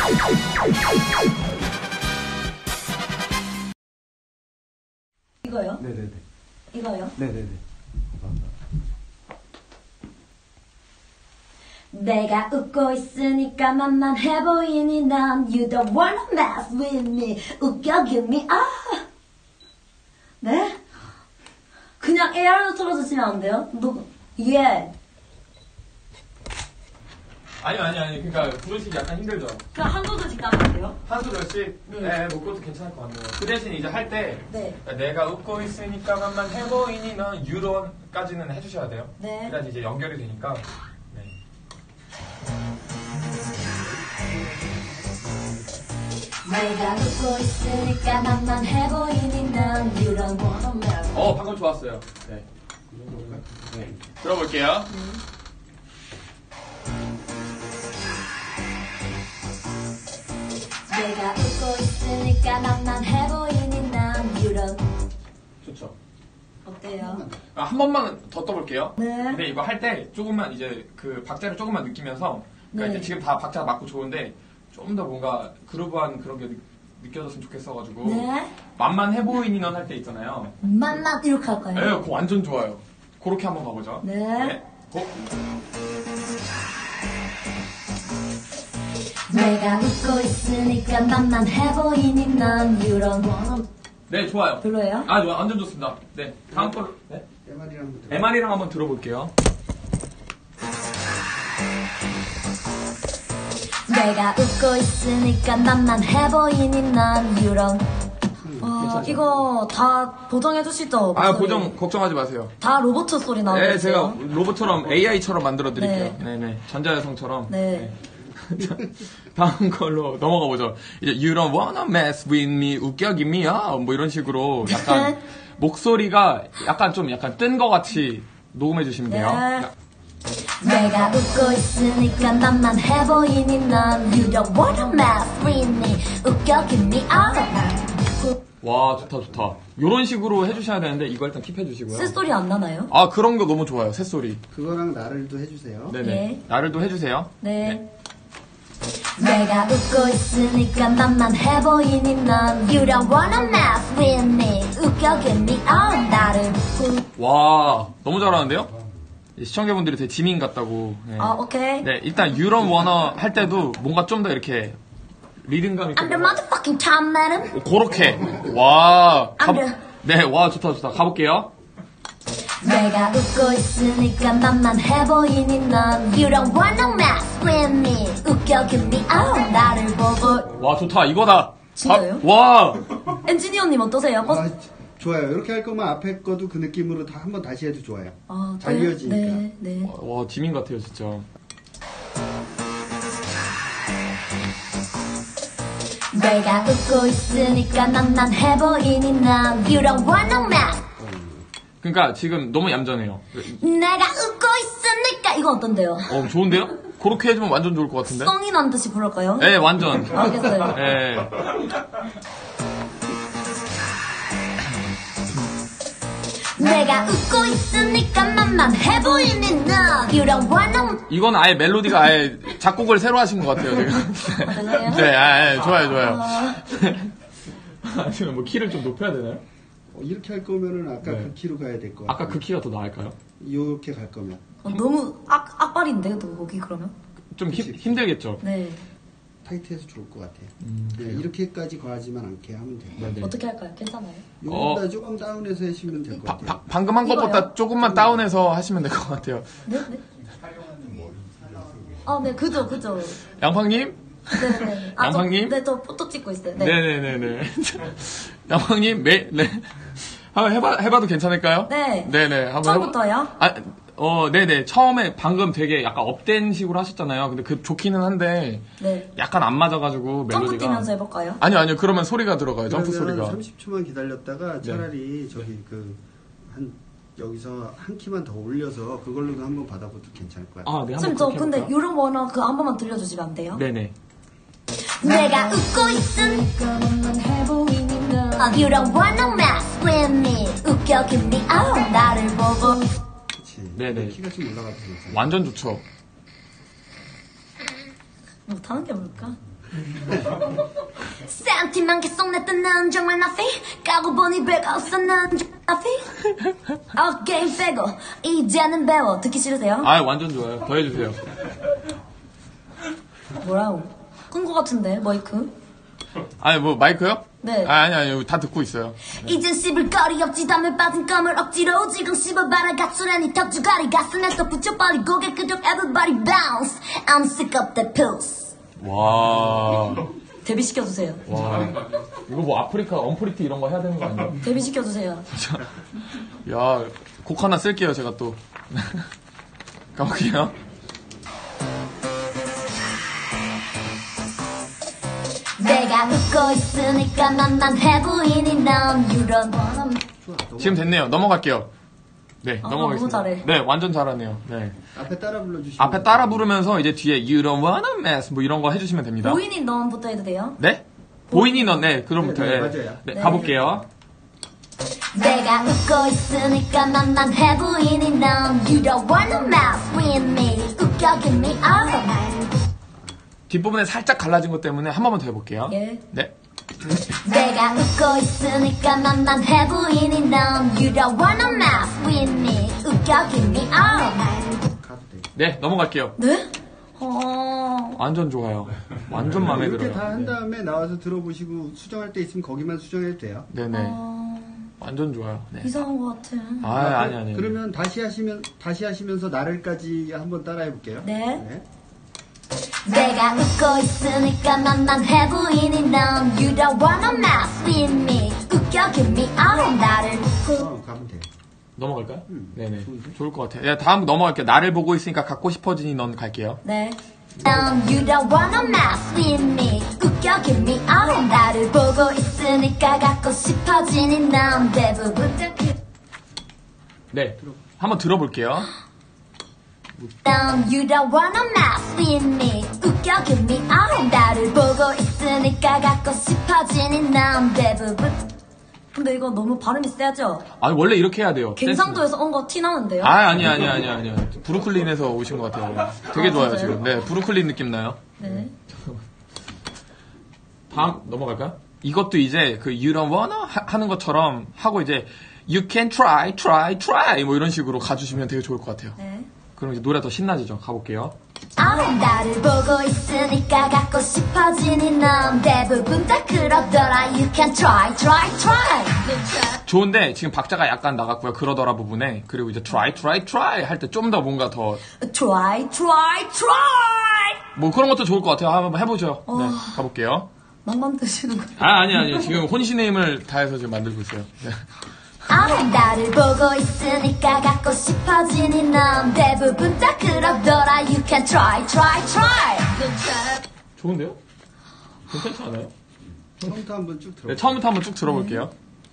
이거요? 네네네. 이거요? 네네네. 감사합니다. 내가 웃고 있으니까 만만해 보이니 난 You don't wanna mess with me 웃겨 give me 네? 그냥 AR로 틀어주시면 안 돼요? 예. 아니. 그러니까 부르시기 약간 힘들죠. 그럼 한 소절씩 따면 돼요? 한 소절씩? 네, 뭐 그것도 괜찮을 것 같네요. 그 대신 이제 할 때 네. 내가 웃고 있으니까 만만해 보이니 넌 유론까지는 해주셔야 돼요. 네. 그래야지 이제 연결이 되니까. 네. 내가 웃고 있으니까 만만해 보이니 난 You don't wanna mess 방금 좋았어요. 네. 네. 들어볼게요. 내가 웃고 있으니까 만만해 보이니 난 You don't 좋죠. 어때요? 한 번만 더 떠볼게요. 네. 근데 이거 할 때 조금만 이제 그 박자를 조금만 느끼면서 그러니까 네. 이제 지금 다 박자 맞고 좋은데 좀 더 뭔가 그루브한 그런 게 느껴졌으면 좋겠어가지고 네. 만만해 보이니 넌 할 때 있잖아요. 만만 이렇게 할까요? 네, 그거 완전 좋아요. 그렇게 한번 가보죠. 네. 고. 내가 웃고 있으니까 만만해 보이니 난 You don't wanna 네, 좋아요. 별로예요? 완전 좋습니다. 네, 다음 걸로. 네. MR이랑 한번 들어볼게요. 내가 웃고 있으니까 만만해 보이니 난 You don't 이거 다 보정해 주시죠? 보정 걱정하지 마세요. 다 로봇 소리 나오고 네, 있어요. 제가 로봇처럼 AI처럼 만들어 드릴게요. 네. 전자여성처럼. 네. 다음 걸로 넘어가 보죠. 이제 You don't wanna mess with me, 웃겨 give me up 뭐 이런 식으로 약간 목소리가 약간 뜬 거 같이 녹음해 주시면 돼요. 네. 내가 웃고 있으니까 만만해 보이니 난 You don't wanna mess with me 웃겨 give me up 와, 좋다. 요런 식으로 해주셔야 되는데 이거 일단 킵해 주시고요. 쓸소리 안 나나요? 그런 거 너무 좋아요. 새소리. 그거랑 나를도 해주세요. 네네. 네. 나를도 해주세요. 네. 내가 웃고 있으니까 만만해 보이니 난 You don't wanna mess with me 웃겨 give me up 나를 와, 너무 잘하는데요? 시청자분들이 되게 지민 같다고. 네. 오케이. 네, 일단 You don't wanna 할 때도 뭔가 좀 더 이렇게 리듬감 있게. I'm the motherfucking top man. 그렇게. 와. I'm 네, 와, 좋다. 가볼게요. 내가 웃고 있으니까 만만해 보이니 넌 You don't wanna mess with me 웃겨 give me up 나를 보고 와, 좋다. 이거다. 진짜요? 와. 엔지니어님 어떠세요? 좋아요. 이렇게 할 거면 앞에 거도 그 느낌으로 한번 다시 해도 좋아요. 잘 저요? 이어지니까. 네. 와, 지민 같아요, 진짜. 내가 웃고 있으니까 만만해 보이니 난 You don't wanna mess 그러니까 지금 너무 얌전해요. 내가 웃고 있으니까 이거 어떤데요? 좋은데요? 그렇게 해주면 완전 좋을 것 같은데? 성이 난 듯이 부를까요? 네, 완전. 알겠어요. 네. 내가 웃고 있으니까 만만해 보이니 넌 You don't wanna 이건 아예 멜로디가 아예 작곡을 새로 하신 것 같아요, 지금. 죄송해요. 네, 좋아요. 지금 뭐 키를 좀 높여야 되나요? 이렇게 할 거면은 아까 네. 그 키로 가야 될 것 같아요. 아까 그 키가 더 나을까요? 이렇게 갈 거면. 너무 악발인데 거기 그러면? 좀 힘들겠죠? 네. 타이트해서 좋을 것 같아요. 네, 이렇게까지 과하지만 않게 하면 돼요. 네네. 어떻게 할까요? 괜찮아요? 요거보다 조금 다운해서 하시면 될 것 같아요. 방금 한 것보다 이거요? 조금만 다운해서 하시면 될 것 같아요. 네? 네, 그죠. 양팡님? 네네. 양팡님? 네, 저 포토 찍고 있어요. 네. 네네네네. 양팡님, 네. 한번 해봐도 괜찮을까요? 네. 네네. 한번 처음부터요? 네네. 처음에 방금 되게 약간 업된 식으로 하셨잖아요. 근데 그 좋기는 한데, 네. 약간 안 맞아가지고 점프 멜로디가. 뛰면서 해볼까요? 아니요. 그러면 소리가 들어가요. 점프 그러면 소리가. 30초만 기다렸다가 차라리 저기 여기서 한 키만 더 올려서 그걸로도 한번 받아봐도 괜찮을 것 같아요. 네. 선생님, 저 근데 이런 거는 한 번만 들려주시면 안 돼요? 네네. 내가 웃고 있으니까 만만해 보이니 넌 You don't wanna mess with me 웃겨 give me up 나를 보고 그치. 네네. 키가 좀 올라가도 괜찮아요. 완전 좋죠. 못하는 게 뭘까? 센티만 계속 냈던 난 정말 nothing. 까고 보니 별거 없어 난 정말 nothing. 게임 빼고 이제는 배워. 듣기 싫으세요? 아, 완전 좋아요. 더 해주세요. 뭐라고? 끈 거 같은데 마이크? 아니, 뭐, 마이크요? 네. 아니, 다 듣고 있어요. 이젠 씹을 거리 없지. 담을 빠진 껌을 억지로 지금 씹어봐라. 가출하니 턱주가리 가슴에 또 붙여 빨리 고개 끄덕. Everybody bounce. I'm sick of the pills. 와. 데뷔시켜주세요. 와. 이거 뭐 아프리카 언프리티 이런 거 해야 되는 거 아니에요? 데뷔시켜주세요. 야, 곡 하나 쓸게요, 제가 또. 가볼게요. 내가 웃고 있으니까 만만해 보이니 넌 이런. 지금 됐네요. 넘어갈게요. 네, 아, 넘어가겠습니다. 너무 잘해. 네, 완전 잘하네요. 네. 앞에 따라 불러주시면. 앞에 따라 부르면서 이제 뒤에 You don't wanna mess 뭐 이런 거 해주시면 됩니다. 보이니 넌부터 해도 돼요? 네? 보이니 넌, 네, 그럼부터. 네, 네, 맞아요. 네, 네. 가볼게요. 내가 웃고 있으니까 만만해 보이니 넌 You don't wanna mess with me. 웃겨 give me all. 뒷부분에 살짝 갈라진 것 때문에 한 번만 더 해볼게요. 예. 네. 내가 웃고 있으니까 만만해 보이니 넌 You don't wanna mess with me. 웃겨 give me all. 가도 돼. 네, 넘어갈게요. 네? 완전 좋아요. 완전 마음에 이렇게 들어요. 다 한 네. 다음에 나와서 들어보시고 수정할 때 있으면 거기만 수정해도 돼요. 네네. 완전 좋아요. 네. 이상한 것 같아. 아니. 그러면 다시 하시면서 나를까지 한번 따라해 볼게요. 네. 내가 웃고 있으니까 만만해 보이니 넌 You don't wanna mess with me. 웃겨 give me all. 나를 가면 돼요. 넘어갈까요? 네네. 좋은데? 좋을 것 같아요. 야, 다음 넘어갈게요. 나를 보고 있으니까 갖고 싶어지니 넌 갈게요. 네. You don't wanna mess with me. 웃겨 give me all. 나를 보고 있으니까 갖고 싶어지니 넌 대부분 네. 한번 들어볼게요. You don't wanna mess with me. 웃겨 give me all. 나를 보고 있으니까 갖고 싶어지니 넌 대부분. 근데 이거 너무 발음이 세죠? 아니, 원래 이렇게 해야 돼요. 갱상도에서 온 거 티 나는데요? 아니요. 브루클린에서 오신 것 같아요. 되게 좋아요, 진짜요? 지금. 네, 브루클린 느낌 나요. 네. 다음 넘어갈까요? 이것도 이제 그 You don't wanna 하는 것처럼 하고 이제 You can try 뭐 이런 식으로 가주시면 되게 좋을 것 같아요. 네. 그럼 이제 노래 더 신나지죠. 가볼게요. 나를 보고 있으니까 갖고 싶어지니 넌 대부분 다 그러더라. You can try. 좋은데 지금 박자가 약간 나갔고요. 그러더라 부분에. 그리고 이제 try 할 때 좀 더 뭔가 더 Try. 뭐 그런 것도 좋을 것 같아요. 한번 해보죠. 네, 가볼게요. 막만 드시는 거예요? 아니요. 지금 혼신의 힘을 다해서 지금 만들고 있어요. 네. 나를 보고 있으니까 갖고 싶어지니 넌 대부분 다 그러더라. You can try. 좋은데요? 괜찮지 않아요? 처음부터 한번 쭉 들어. 네, 처음부터 한번 쭉 들어볼게요.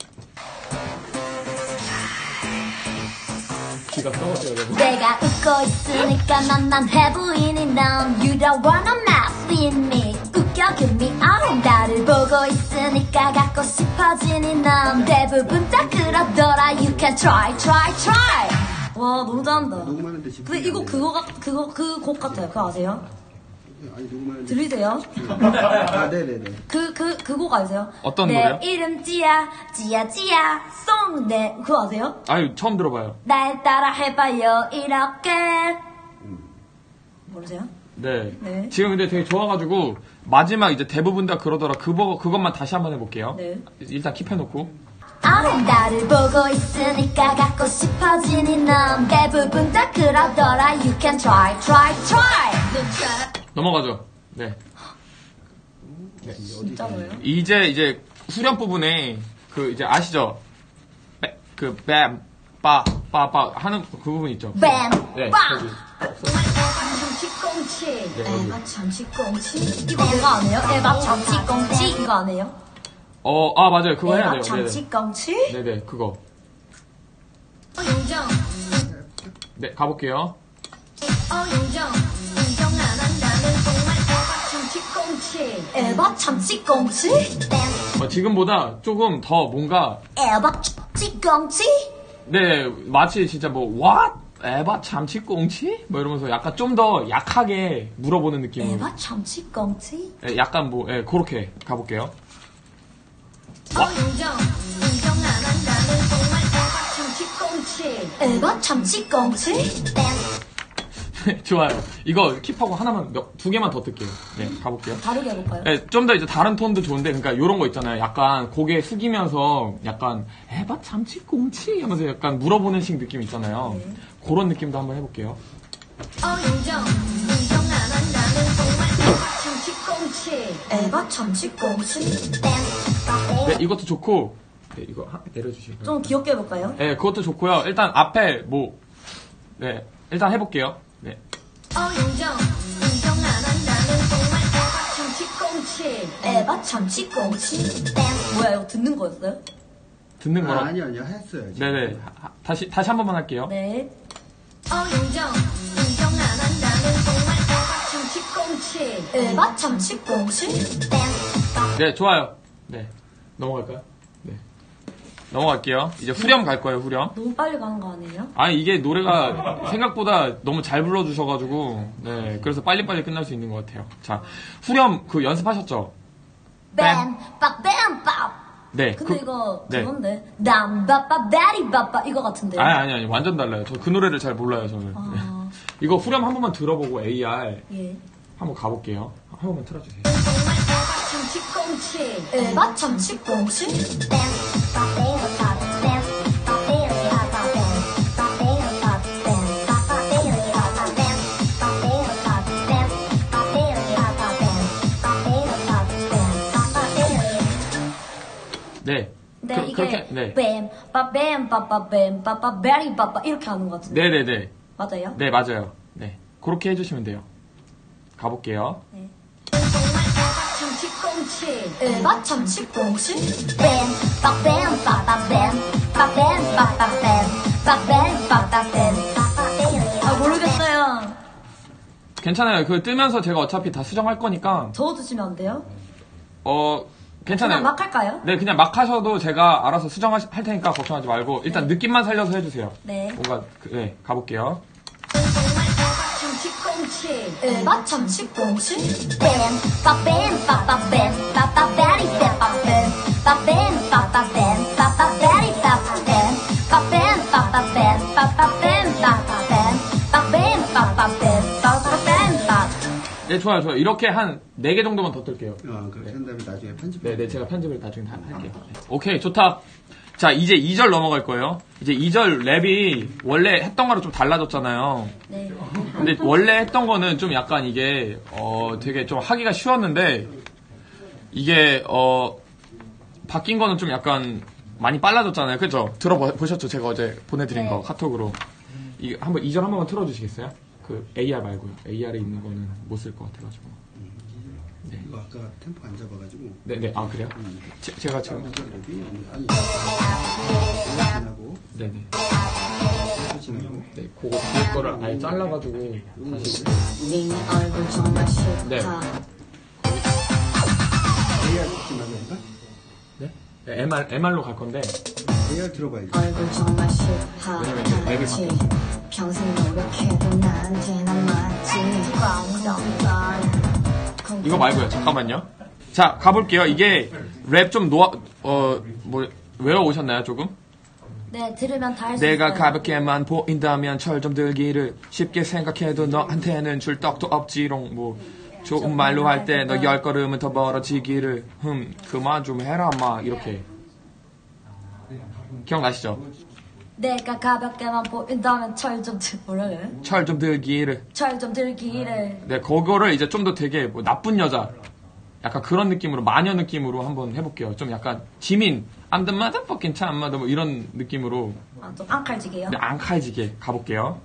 귀가 썩었어요, 여러분. 내가 웃고 있으니까 만만해 보이니 넌 You don't wanna mess with me. 웃겨 give me all. 나를 보고 있으니까 갖고 싶어지니 넌 대부분 다 그러더라. You can try. 와 너무 잘한다. 녹음하는데 지금. 근데 이거 그 곡 같아요. 그거 아세요? 아니 녹음하는데. 들리세요? 네네네. 그 곡 아세요? 어떤 내 노래요? 이름 찌야 송. 네 그거 아세요? 아유, 처음 들어봐요. 날 따라 해봐요 이렇게. 모르세요? 네. 네. 지금 근데 되게 좋아가지고, 마지막 이제 대부분 다 그러더라. 그것만 다시 한번 해볼게요. 네. 일단 킵해놓고. 나를 보고 있으니까 갖고 싶어지니 넌 대부분 다 그러더라. You can try. 넘어가죠. 네. 진짜로요? 이제 후렴 부분에, 이제 아시죠? 그, 뱀, 빠 하는 그 부분 있죠? 뱀, 네. 빠. 거기. 참치꽁치. 네, 여기. 에바 참치꽁치. 이거 그거 안 해요? 에바 참치꽁치. 이거 안 해요? 맞아요. 그거 해야 에바 돼요. 참치꽁치. 네네, 그거. 윤정. 네, 가볼게요. 윤정 안 한다면 정말 에바 참치꽁치. 에바 참치꽁치? 지금보다 조금 더 뭔가, 에바 참치꽁치? 네, 마치 진짜 뭐, what? 에바 참치 꽁치? 뭐 이러면서 약간 좀 더 약하게 물어보는 느낌으로. 에바 참치 꽁치? 예, 약간 뭐, 예, 그렇게 가볼게요. 인정 안 한다는 정말 에바 참치 꽁치? 좋아요. 이거 킵하고 하나만, 두 개만 더 뜰게요. 네, 가볼게요. 다르게 해볼까요? 네, 좀 더 이제 다른 톤도 좋은데, 그러니까 요런 거 있잖아요. 약간 고개 숙이면서 약간, 에바 참치 꽁치? 하면서 약간 물어보는 식 느낌 있잖아요. 네. 그런 느낌도 한번 해볼게요. 인정 안 한다는 정말 에바 참치 꽁치? 네, 이것도 좋고, 네, 이거 내려주시고요. 좀 귀엽게 해볼까요? 네, 그것도 좋고요. 일단 앞에 뭐, 네, 일단 해볼게요. 네. 인정 안 한다는 정말 에바 참치 꽁치? 뭐야 이거 듣는 거였어요? 듣는 거라. 아니요, 했어요. 지금. 네네. 다시 한 번만 할게요. 네. 인정 안 한다는 정말 에바 참치 꽁치? 네, 좋아요. 네. 넘어갈까요? 네. 넘어갈게요. 이제 후렴 갈 거예요, 후렴. 너무 빨리 가는 거 아니에요? 아니, 이게 노래가 생각보다 너무 잘 불러주셔가지고, 네. 그래서 빨리빨리 끝날 수 있는 것 같아요. 자, 후렴 그 연습하셨죠? 뱀, 빡, 뱀, 빡. 네. 근데 이거 네. 그건데 남바빠 베리바빠 이거 같은데. 아니. 완전 달라요. 저 그 노래를 잘 몰라요, 저는. 네. 이거 후렴 한 번만 들어보고 AR 예. 한번 가볼게요. 한 번만 틀어주세요. 에바 참치 꽁치? 네. 네, 이게 그렇게, 네. 뱀, 빠빠, 베리바빠 이렇게 하는 것 같은데. 네네네. 맞아요? 네, 맞아요. 네. 그렇게 해주시면 돼요. 가볼게요. 네. 에바 참치 꽁치? 뱀, 빡뱀, 빠빠뱀, 빠뱀, 빠빠뱀, 빠뱀, 빠빠뱀. 모르겠어요. 괜찮아요. 그 뜨면서 제가 어차피 다 수정할 거니까, 적어주시면 안 돼요? 괜찮아요. 그냥 막 할까요? 네, 그냥 막 하셔도 제가 알아서 수정할 테니까 걱정하지 말고, 일단 느낌만 살려서 해주세요. 네. 뭔가, 네, 가볼게요. 에바 참치 꽁치? 뱀, 빠뱀, 빠빠뱀, 빠빠베리, 빠빠뱀, 빠뱀, 빠빠뱀, 빠빠베리, 빠빠뱀, 빠뱀, 빠빠뱀, 빠빠뱀, 빠빠뱀, 빠뱀, 빠빠뱀, 빠빠뱀, 빠. 네, 좋아요. 이렇게 한 4개 정도만 더 뜰게요. 그렇게 한 다음에 나중에 편집. 네, 제가 편집을 나중에 다 할게요. 네. 오케이, 좋다. 자, 이제 2절 넘어갈 거예요. 이제 2절 랩이 원래 했던 거랑 좀 달라졌잖아요. 네. 근데 원래 했던 거는 좀 약간 이게, 되게 좀 하기가 쉬웠는데, 이게, 바뀐 거는 좀 약간 많이 빨라졌잖아요. 그죠? 들어보셨죠? 제가 어제 보내드린 네. 거 카톡으로. 이게 2절 한 번만 틀어주시겠어요? 그 AR 말고요. AR에 있는 거는 못 쓸 것 같아가지고. 네. 이거 아까 템포 안 잡아가지고. 네네. 아, 그래요? 제가 지금. 아니, 지나고, 네네. 지나고. 네, 그거 뒤에 거를 아예 잘라가지고 다시. 네 얼굴 정말 싫다. 네. AR 듣기만 해볼까? 네? 네, MR로 갈 건데. AR 들어봐야지. 얼굴 정말 싫다. 왜냐면 이제 랩이 하지. 바뀌었어. 평생 노력해도 나한테는 안 맞지. 이거 말고요. 잠깐만요. 자, 가볼게요. 이게 랩 좀 외워오셨나요, 조금? 네, 들으면 다 할 수 있어요. 내가 가볍게만 보인다면 철 좀 들기를 쉽게 생각해도 너한테는 줄 떡도 없지롱. 뭐 좋은 말로 할 때 너 10걸음은 더 멀어지기를 그만 좀 해라 마 이렇게. 기억나시죠? 내가 가볍게만 보인다면 뭐라 그래? 철 좀 들기를. 철 좀 들기를. 네, 그거를 이제 좀 더 되게 뭐 나쁜 여자 약간 그런 느낌으로 마녀 느낌으로 한번 해볼게요. 좀 약간 지민 I'm the motherfucking 참마다 뭐 이런 느낌으로 좀 앙칼지게요. 네, 앙칼지게 가볼게요.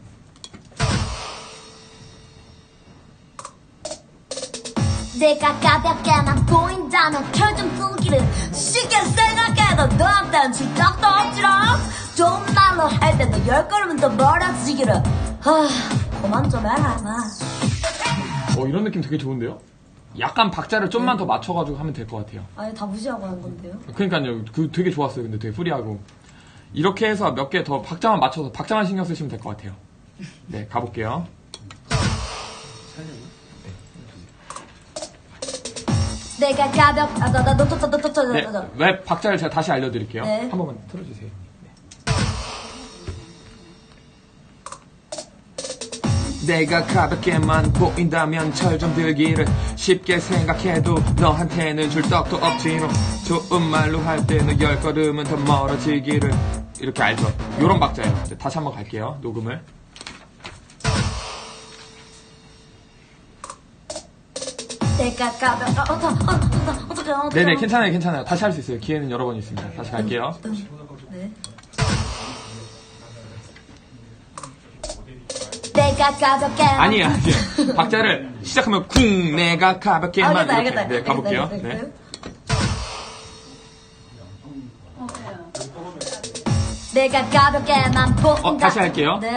내가 가볍게만 보인다면 철 좀 들기를 쉽게 생각해도 너한테는 줄 떡도 없지롱. 좋은 말로 할 때 너 10걸음은 더 멀어지기를. 그만 좀 해라 마. 이런 느낌 되게 좋은데요? 약간 박자를 좀만 더 맞춰가지고 하면 될 것 같아요. 아니 다 무시하고 한 건데요. 그러니까요. 그 되게 좋았어요. 근데 되게 프리하고 이렇게 해서 몇 개 더 박자만 맞춰서 박자만 신경 쓰시면 될 것 같아요. 네, 가볼게요. 내가 가볍 네, 웹 박자를 제가 다시 알려드릴게요. 네. 한 번만 틀어주세요. 내가 가볍게만 보인다면 철 좀 들기를 쉽게 생각해도 너한테는 줄 떡도 없지롱. 좋은 말로 할 때는 10걸음은 더 멀어지기를. 이렇게 알죠? 요런 박자예요. 다시 한번 갈게요. 녹음을. 내가 가볍 네네, 괜찮아요, 괜찮아요. 다시 할 수 있어요. 기회는 여러 번 있습니다. 다시 갈게요. 네. 내가 가볍게 아니에요, 아니에요. 박자를 시작하면 쿵, 내가 가볍게만. 알겠다, 이렇게. 알겠다. 네, 가볼게요. 알겠다, 네. 알겠다. 내가 가볍게만 보인다. 다시 할게요. 네.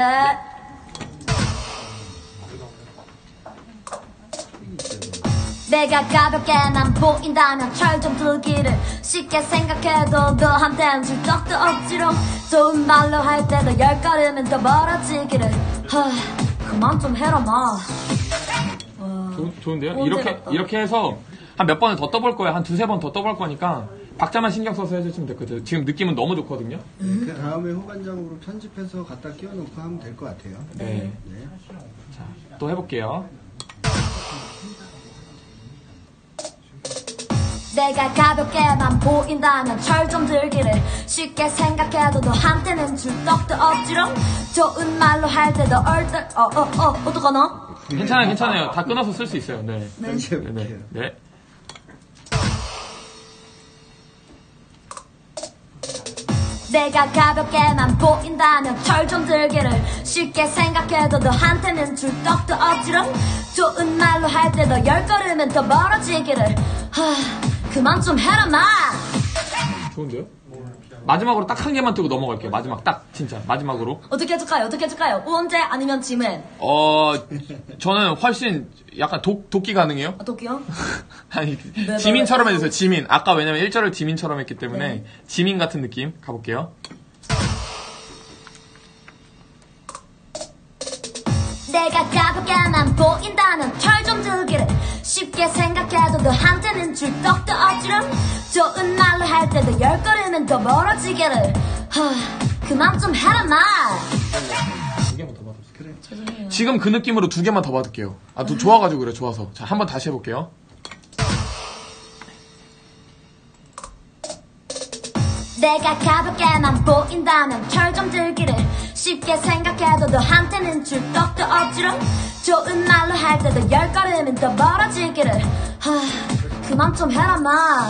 내가 가볍게만 보인다면 철 좀 들기를 쉽게 생각해도 너한텐 줄 떡도 없지롱. 좋은 말로 할 때도 10걸음은 더 멀어지기를. 그만 좀 해라 마. 좋은데요? 언제 이렇게, 갔다? 이렇게 해서 한 몇 번을 더 떠볼 거예요. 한 두세 번 더 떠볼 거니까 박자만 신경 써서 해주시면 됐거든요. 지금 느낌은 너무 좋거든요. 그 다음에 후반장으로 편집해서 갖다 끼워놓고 하면 될 것 같아요. 네. 네. 자, 또 해볼게요. 내가 가볍게만 보인다면 철 좀 들기를 쉽게 생각해도 너한테는 줄 떡도 없지롱. 좋은 말로 할 때도 얼떨 어떡하나? 괜찮아요, 괜찮아요. 다 끊어서 쓸 수 있어요. 네. 네, 편집해볼게요. 네. 네. 내가 가볍게만 보인다면 철 좀 들기를 쉽게 생각해도 너한테는 줄 떡도 없지롱. 좋은 말로 할 때도 10걸음은 더 멀어지기를. 그만 좀 해라 마. 좋은데요? 마지막으로 딱 한 개만 뜨고 넘어갈게요. 마지막 딱 진짜 마지막으로. 어떻게 해줄까요? 어떻게 해줄까요? 우원재 아니면 지문? 저는 훨씬 약간 도끼 가능해요? 도끼요? 아니, 네, 지민처럼 네. 해주세요. 지민. 아까 왜냐면 1절을 지민처럼 했기 때문에 네. 지민 같은 느낌 가볼게요. 내가 가볍게만 보인다면 철 좀 들기를 쉽게 생각해도 너한테는 줄 떡도 없지롱. 좋은 말로 할 때도 10걸음은 더 멀어지기를. 그만 좀 해라 마. 두 개만 더 받을게요. 그래. 죄송해요. 지금 그 느낌으로 두 개만 더 받을게요. 또 좋아가지고 그래, 좋아서. 자, 한번 다시 해볼게요. 내가 가볍게만 보인다면 철 좀 들기를 쉽게 생각해도 너한테는 줄 떡도 없지롱. 좋은 말로 할 때도 10걸음은 더 멀어지기를. 그만 좀 해라 마.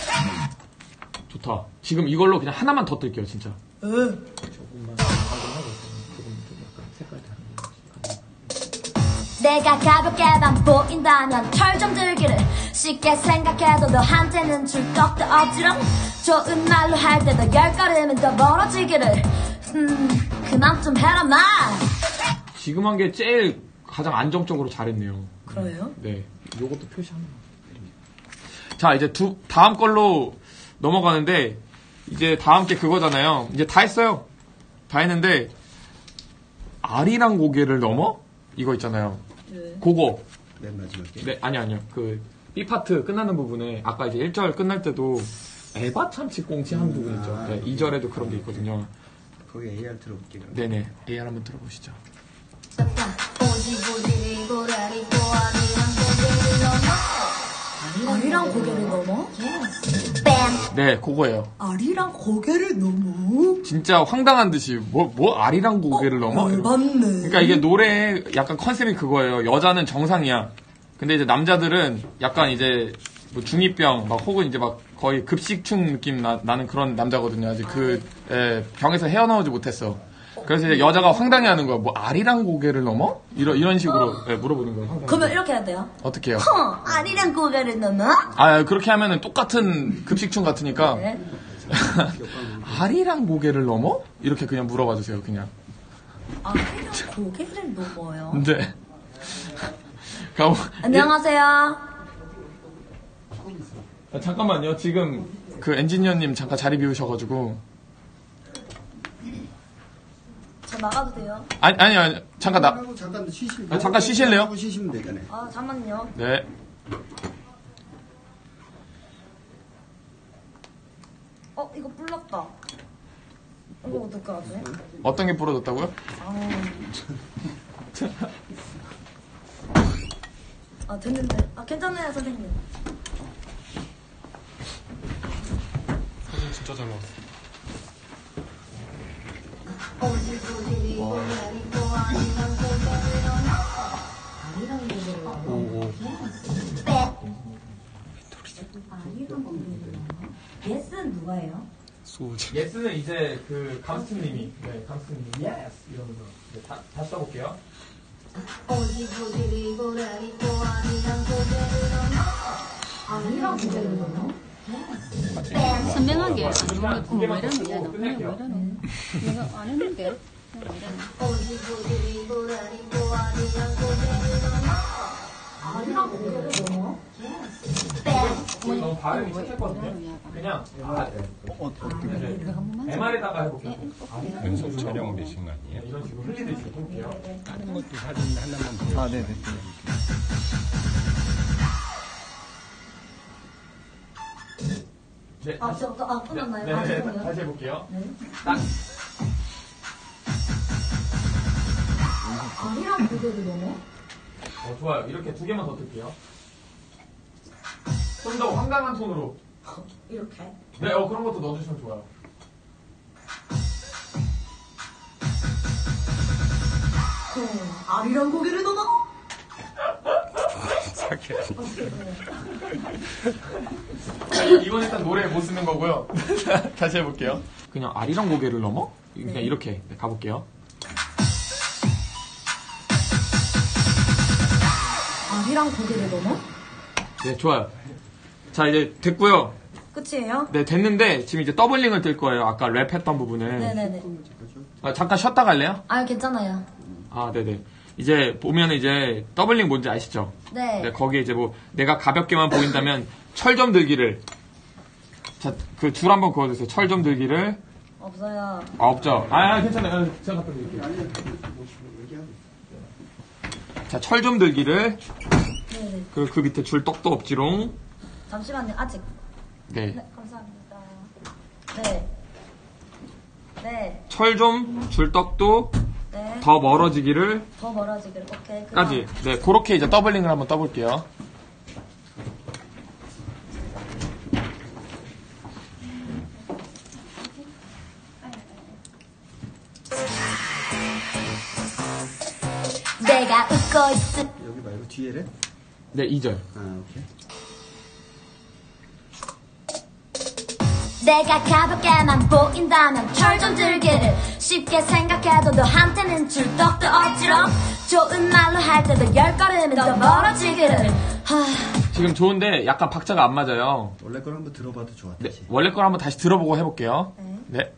좋다. 지금 이걸로 그냥 하나만 더 뜰게요, 진짜. 내가 가볍게만 보인다면 철 좀 들기를 쉽게 생각해도 너한테는 줄 떡도 없지롱. 좋은 말로 할 때도 10걸음은 더 멀어지기를. 그만 좀 해라 마. 지금 한 게 제일 가장 안정적으로 잘했네요. 그래요? 네. 요것도 표시 하나만 드립니다. 자, 이제 다음 걸로 넘어가는데, 이제 다음 게 그거잖아요. 이제 다 했어요. 다 했는데, 아리랑 고개를 넘어? 이거 있잖아요. 네. 그거. 맨 마지막에. 네, 아니요. 그, B 파트 끝나는 부분에, 아까 이제 1절 끝날 때도, 에바 참치 꽁치 한 부분 있죠. 네, 2절에도 그런 게 있거든요. 거기 AR 들어볼게요. 네네. AR 한번 들어보시죠. 아리랑 고개를 넘어? 네, 그거예요. 아리랑 고개를 넘어? 진짜 황당한 듯이, 아리랑 고개를 넘어? 맞네. 그러니까 이게 노래 약간 컨셉이 그거예요. 여자는 정상이야. 근데 이제 남자들은 약간 이제 뭐 중2병 막 혹은 이제 막 거의 급식충 느낌 나는 그런 남자거든요. 아직 병에서 헤어나오지 못했어. 그래서 이제 여자가 황당해하는 거야. 뭐 아리랑 고개를 넘어? 이런 식으로 물어보는 거예요. 황당해. 그러면 이렇게 해야 돼요. 어떻게 해요? 아리랑 고개를 넘어? 그렇게 하면은 똑같은 급식충 같으니까 네. 아리랑 고개를 넘어? 이렇게 그냥 물어봐 주세요. 그냥. 아리랑 고개를 넘어요? 네. 안녕하세요. 잠깐만요. 지금 그 엔지니어님 잠깐 자리 비우셔가지고. 저 나가도 돼요? 아니, 잠깐 하고 잠깐 쉬시면 잠깐 쉬실래요? 하고 쉬시면 되잖아요. 아, 잠깐만요. 네. 이거 불렀다. 이거 어떡하지? 어떤 게 부러졌다고요? 됐는데. 괜찮아요, 선생님. 사진 진짜 잘 나왔어. 예스는 누가예요? 예스는 이제 감스님이 감스님이 예스 이러면서 다시 써볼게요. 아니랑 고개를 넣어? 선명하게 안 하는 게 두 개만 뭐 더 이러노 쓰고 끝낼게요. 내가 안 했는데 그냥 아니랑 고개를 넣어? 이거 너무 발음이 착했거든요. 그냥 MR에다가 해볼게요. 연속 촬영 되신 거 아니에요? 이런 식으로 흘리듯이 해볼게요. 다른 것도 사진 하나만 보여주세요. 아, 네네. 네, 끝났나요? 네, 다시 해볼게요. 딱. 아니랑 고개를 넣어? 좋아요. 이렇게 두 개만 더 뜰게요. 좀 더 황당한 톤으로. 이렇게. 네, 그런 것도 넣어주시면 좋아요. 아니랑 고개를 넣어? 이건 일단 노래에 못 쓰는 거고요. 다시 해볼게요. 그냥 알이랑 고개를 넘어? 그냥 이렇게 가볼게요. 아니랑 고개를 넣어? 네, 좋아요. 자, 이제 됐고요. 끝이에요? 네, 됐는데 지금 이제 더블링을 뜰 거예요. 아까 랩했던 부분을. 네네네. 잠깐 쉬었다 갈래요? 괜찮아요. 네네. 이제 보면 이제 더블링 뭔지 아시죠? 네. 네, 거기에 이제 뭐 내가 가볍게만 보인다면 철 좀 들기를. 자, 그 줄 한번 그어주세요. 철 좀 들기를. 없어요. 없죠? 괜찮아요. 제가 갖다 드릴게요. 자, 철 좀 들기를. 네네. 그 밑에 줄 떡도 없지롱. 잠시만요. 아직. 네. 네, 감사합니다. 네. 네. 철 좀, 줄 떡도 네. 더 멀어지기를. 더 멀어지기를. 오케이. 까지. 네, 그렇게 이제 더블링을 한번 떠볼게요. 내가 웃고 있을 여기 말고 뒤에래? 네, 2절. 오케이. 내가 가볍게만 보인다면 철 좀 들기를 쉽게 생각해도 너한테는 줄떡도 없지롱 좋은 말로 할 때도 10걸음은 더 멀어지기를 지금 좋은데 약간 박자가 안 맞아요. 원래 걸 한번 들어봐도 좋아. 네, 다시. 원래 걸 한번 다시 들어보고 해볼게요. 네.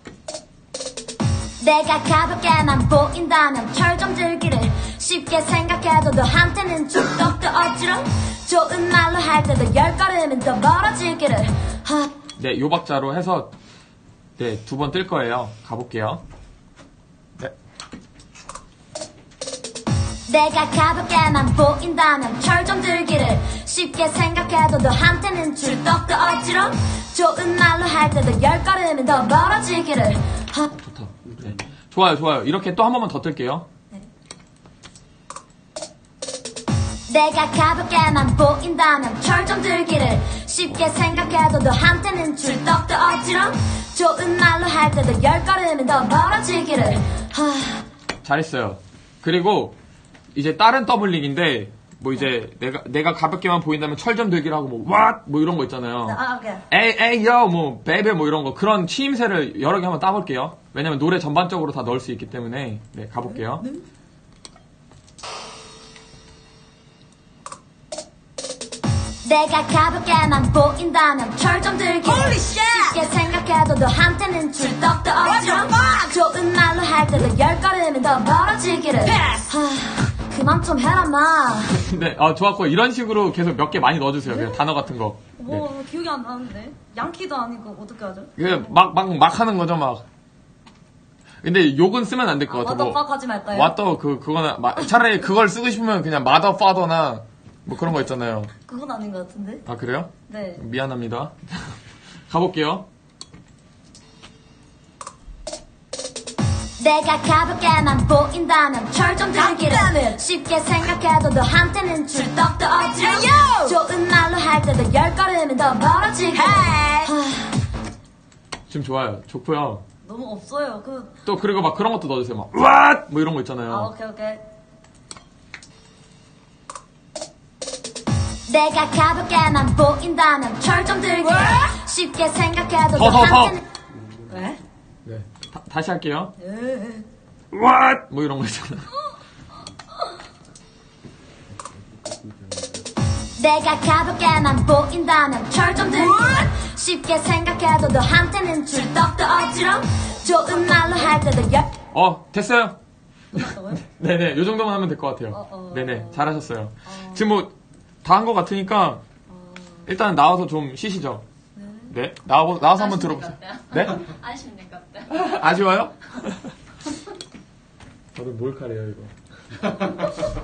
내가 가볍게만 보인다면 철 좀 들기를 쉽게 생각해도 너한테는 줄떡도 없지롱 좋은 말로 할 때도 10걸음은 더 멀어지기를 네, 요 박자로 해서 네, 2번 뜰 거예요. 가볼게요. 네. 내가 가볍게만 보인다면 철 좀 들기를 쉽게 생각해도 너한테는 줄떡도 없지롱 좋은 말로 할 때도 10걸음은 더 멀어지기를 좋다. 네. 좋아요. 이렇게 또 한 번만 더 뜰게요. 내가 가볍게만 보인다면 철 좀 들기를 쉽게 생각해도 너한테는 줄떡도 없지롱 좋은 말로 할 때도 10걸음은 더 멀어지기를 잘했어요. 그리고 이제 다른 더블링인데 뭐 이제 내가 가볍게만 보인다면 철 좀 들기를 하고 뭐 what 뭐 이런 거 있잖아요. 오케이. 에이 요 뭐 베베 뭐 이런 거 그런 치임새를 여러 개 한번 따볼게요. 왜냐면 노래 전반적으로 다 넣을 수 있기 때문에 네, 가볼게요. 내가 가볍게만 보인다면 철 좀 들기를 쉽게 생각해도 너한테는 줄떡도 없지롱 좋은 말로 할 때도 10걸음은 더 멀어지기를 그만 좀 해라 마 네, 좋았고 이런 식으로 계속 몇 개 많이 넣어주세요. 그냥 단어 같은 거. 네. 기억이 안 나는데 양키도 아니고 어떻게 하죠? 막 하는 거죠, 막. 근데 욕은 쓰면 안 될 것 같아. what the fuck 하지 말까요? 왓더 그거는 차라리 그걸 쓰고 싶으면 그냥 mother, father나 뭐 그런 거 있잖아요. 그건 아닌 것 같은데? 아 그래요? 네. 미안합니다. 가볼게요. 내가 가볍게만 보인다면 철 좀 들기를 쉽게 생각해도 너한테는 줄떡도 없지롱 좋은 말로 할 때도 10걸음은 더 멀어지고 지금 좋아요. 좋고요. 너무 없어요. 또 그리고 막 그런 것도 넣어주세요. 막 what 뭐 이런 거 있잖아요. 오케이. 내가 가볍게만 보인다면 철 좀 들기를 쉽게 생각해도 더. 너한테는 왜? 네. 다시 할게요. what 뭐 이런 거 있잖아요. 내가 가볍게만 보인다면 철 좀 들기를 쉽게 생각해도 너한테는 줄떡도 없지롱 좋은 말로 할 때도 됐어요. 끝났다고요? 네네, 요 정도만 하면 될 것 같아요. 네네, 잘하셨어요. 지금 뭐, 다 한 것 같으니까, 일단 나와서 좀 쉬시죠. 네? 나와서 한번 들어보세요. 네? 아쉬운 것 같아요. 아쉬워요? 다들 몰카래요, 이거.